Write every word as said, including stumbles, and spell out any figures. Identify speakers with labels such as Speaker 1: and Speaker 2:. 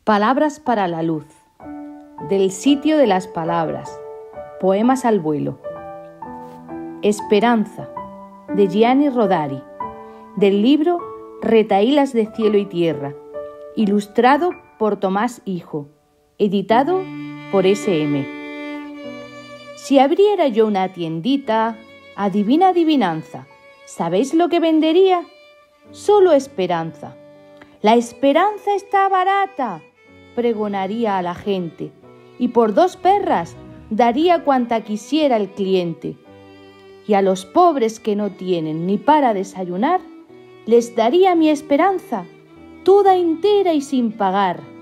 Speaker 1: Palabras para la luz. Del sitio de las palabras. Poemas al vuelo. Esperanza, de Gianni Rodari. Del libro Retahílas de cielo y tierra. Ilustrado por Tomás Hijo. Editado por ese eme. Si abriera yo una tiendita, adivina adivinanza, ¿sabéis lo que vendería? Solo esperanza. La esperanza está barata, pregonaría a la gente, y por dos perras daría cuanta quisiera el cliente. Y a los pobres que no tienen ni para desayunar, les daría mi esperanza, toda entera y sin pagar.